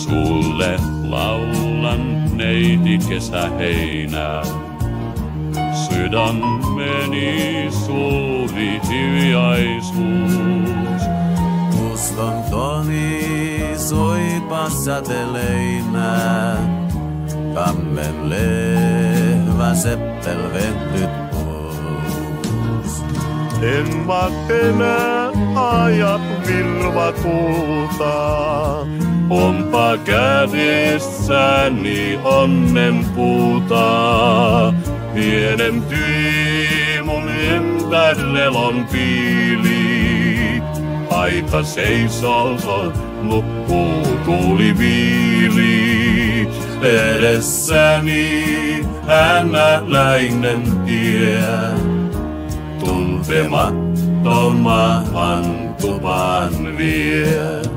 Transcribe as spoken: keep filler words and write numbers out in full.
Sulle laulan neiti kesäheinää. Sydämeni suuri hiljaisuus. Muston toni soipa säteleinä. Kammen lehvä seppelvennyt pois. En mä enää ajat virvatulta. Onpa kädessäni onnenpuuta. Pienentyi mun ympärelon piili. Aika seisoo, loppuu tuuli viili. Edessäni hämäläinen tie. Tuntemattomaan tupaan vie.